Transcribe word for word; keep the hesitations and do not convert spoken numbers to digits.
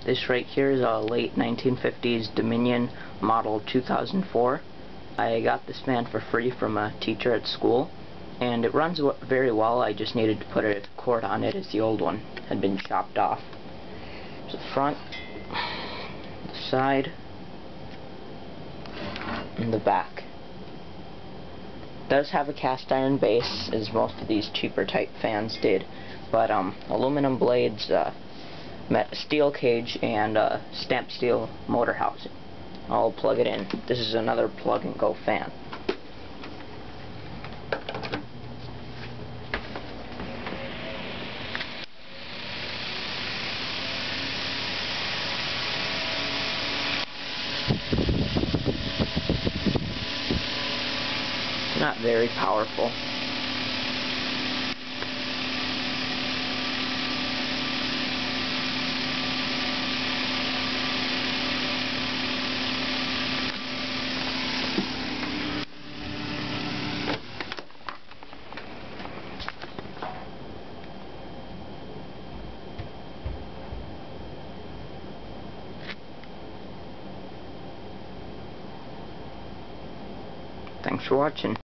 This right here is a late nineteen fifties Dominion model two thousand four. I got this fan for free from a teacher at school, and it runs very well. I just needed to put a cord on it as the old one had been chopped off. So the front, the side, and the back. It does have a cast iron base, as most of these cheaper type fans did, but um, aluminum blades, uh, steel cage, and uh, stamped steel motor housing. I'll plug it in. This is another plug and go fan. Not very powerful. Thanks for watching.